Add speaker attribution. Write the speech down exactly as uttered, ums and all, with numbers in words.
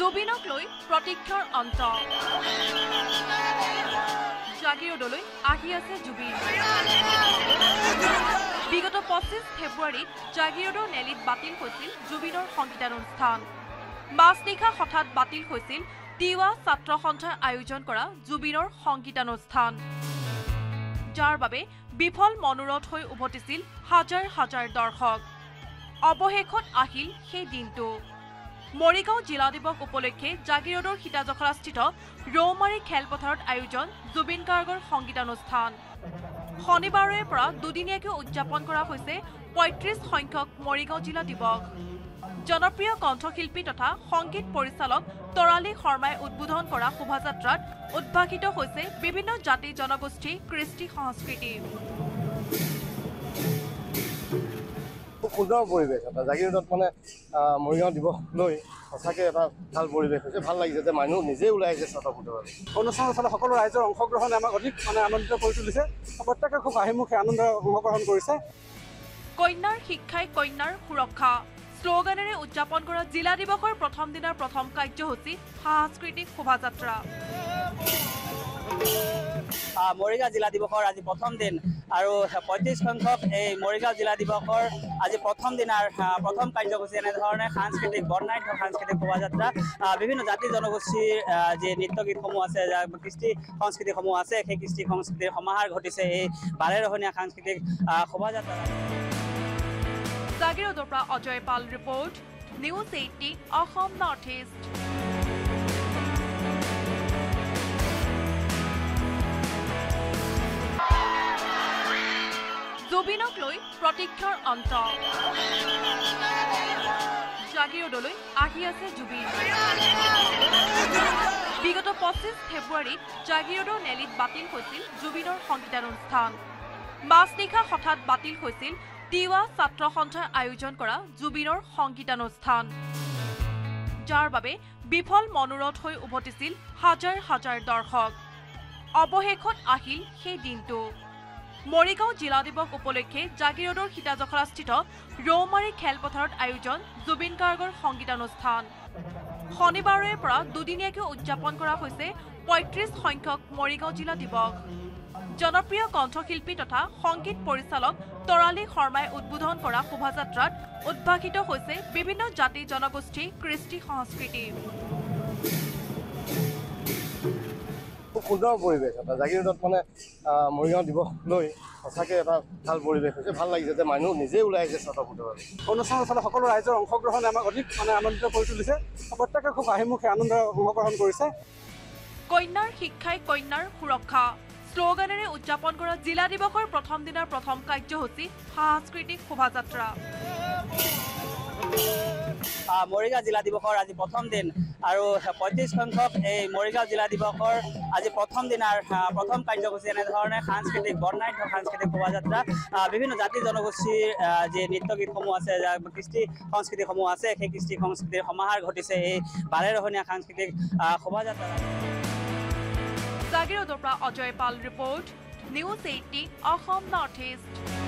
Speaker 1: জুবিনক লৈ প্ৰতীক্ষাৰ অন্ত জাগিৰোডলৈ আহি আছে জুবিন বিগত পঁচিছ ফেব্ৰুৱাৰীত জাগিৰোডৰ নেলিত বাতিল হৈছিল জুবিনৰ সংগীতানুষ্ঠান মাজনিশা হঠাৎ বাতিল হৈছিল তিৱা ছাত্ৰ সন্থাই আয়োজন কৰা জুবিনৰ সংগীতানুষ্ঠান যাৰ বাবে বিফল মনোৰথ হৈ উভতিছিল হাজাৰ হাজাৰ দৰ্শক অৱশেষত আহিল সেই দিনটো মৰিগাঁও জিলা দিৱস উপলক্ষে জাগিৰোডৰ সীতাজখলাস্থিত ৰৌমাৰী খেলপথাৰত আয়োজন জুবিন গাৰ্গৰ সংগীতানুষ্ঠান শনিবাৰৰ পৰা দুদিনীয়াকৈ উদযাপন কৰা হৈছে পঁয়ত্ৰিশ সংখ্যক মৰিগাঁও জিলা দিৱস জনপ্ৰিয় কণ্ঠশিল্পী তথা সংগীত পৰিচালক তৰালী শৰ্মাই উদ্বোধন কৰা শোভাযাত্ৰাত উদ্ভাসিত হৈছে বিভিন্ন জাতি জনগোষ্ঠী কৃষ্টি সংস্কৃতি
Speaker 2: সুন্দৰ পৰিৱেশ এটা জাগিৰোডত মানে মৰিগাঁও দিৱস লৈ সঁচাকৈ এটা ভাল পৰিৱেশ হৈছে ভাল লাগিছে যে মানুহ নিজে ওলাই আহিছে স্বতঃস্ফূৰ্তভাৱে
Speaker 3: অনুষ্ঠানৰ ফালে সকলো ৰাইজৰ অংশগ্ৰহণে আমাক অধিক মানে আনন্দিত কৰি তুলিছে প্ৰত্যেকে খুব হাঁহিমুখে আনন্দ অংশগ্ৰহণ কৰিছে
Speaker 1: কন্যাৰ শিক্ষাই কন্যাৰ সুৰক্ষা শ্লোগানেৰে উদযাপন কৰা জিলা দিৱসৰ প্ৰথম দিনৰ প্ৰথম কাৰ্যসূচী সাংস্কৃতিক শোভাযাত্ৰা
Speaker 4: মৰিগাঁও জিলা দিৱসৰ আজি প্ৰথম দিন আৰু পঁয়ত্ৰিশ সংখ্যক এই মৰিগাঁও জিলা দিৱসৰ আজি প্ৰথম দিনাৰ প্ৰথম কাৰ্যসূচী এনেধৰণে সাংস্কৃতিক বৰ্ণাঢ্য সাংস্কৃতিক শোভাযাত্ৰা বিভিন্ন জাতি জনগোষ্ঠীৰ যি নৃত্য গীতসমূহ আছে কৃষ্টি সংস্কৃতিসমূহ আছে সেই কৃষ্টি সংস্কৃতিৰ সমাহাৰ ঘটিছে এই বাৰেৰহণীয়া সাংস্কৃতিক শোভাযাত্ৰা
Speaker 1: জাগিৰোডৰ পৰা Ajay Pal report news eighteen Assam north east জুবিনক লৈ প্ৰতীক্ষাৰ অন্ত জাগিৰোডলৈ আহি আছে জুবিন বিগত পঁচিছ ফেব্ৰুৱাৰীত জাগিৰোডৰ নেলিত বাতিল হৈছিল জুবিনৰ সংগীতানুষ্ঠান মাজনিশা হঠাৎ বাতিল হৈছিল তিৱা ছাত্ৰ সন্থাই আয়োজন কৰা জুবিনৰ সংগীতানুষ্ঠান যাৰ বাবে বিফল মনোৰথ হৈ উভতিছিল হাজাৰ হাজাৰ দৰ্শক অৱশেষত আহিল সেই দিনটো মৰিগাঁও জিলা দিৱস উপলক্ষে জাগিৰোডৰ সীতাজখলাস্থিত ৰৌমাৰী খেলপথাৰত আয়োজন জুবিন গাৰ্গৰ সংগীতানুষ্ঠান শনিবাৰৰ পৰা দুদিনীয়াকৈ উদযাপন কৰা হৈছে পঁয়ত্ৰিশ সংখ্যক মৰিগাঁও জিলা দিৱস জনপ্ৰিয় কণ্ঠশিল্পী তথা সংগীত পৰিচালক তৰালী শৰ্মাই উদ্বোধন কৰা শোভাযাত্ৰাত উদ্ভাসিত হৈছে বিভিন্ন জাতি জনগোষ্ঠী কৃষ্টি সংস্কৃতি
Speaker 2: সুন্দৰ পৰিৱেশ এটা জাগিৰোডত মানে মৰিগাঁও দিৱস লৈ সঁচাকৈ এটা ভাল পৰিৱেশ হৈছে ভাল লাগিছে যে মানুহ নিজে ওলাই আহিছে স্বতঃস্ফূৰ্তভাৱে
Speaker 3: অনুষ্ঠানৰ ফালে সকলো ৰাইজৰ অংশগ্ৰহণে আমাক অধিক মানে আনন্দিত কৰি তুলিছে প্ৰত্যেকে খুব হাঁহিমুখে আনন্দ অংশগ্ৰহণ কৰিছে
Speaker 1: কন্যাৰ শিক্ষাই কন্যাৰ সুৰক্ষা শ্লোগানেৰে উদযাপন কৰা জিলা দিৱসৰ প্ৰথম দিনৰ প্ৰথম কাৰ্যসূচী সাংস্কৃতিক শোভাযাত্ৰা
Speaker 4: মৰিগাঁও জিলা দিৱসৰ আজি প্ৰথম দিন আৰু পঁয়ত্ৰিশ সংখ্যক এই মৰিগাঁও জিলা দিৱসৰ আজি প্ৰথম দিনাৰ প্ৰথম কাৰ্যসূচী এনেধৰণে সাংস্কৃতিক বৰ্ণাঢ্য সাংস্কৃতিক শোভাযাত্ৰা বিভিন্ন জাতি জনগোষ্ঠীৰ যি নৃত্য গীতসমূহ আছে কৃষ্টি সংস্কৃতিসমূহ আছে সেই কৃষ্টি সংস্কৃতিৰ সমাহাৰ ঘটিছে এই বাৰেৰহণীয়া সাংস্কৃতিক শোভাযাত্ৰা
Speaker 1: জাগিৰোডৰ পৰা Ajay Pal report news eighteen Assam north east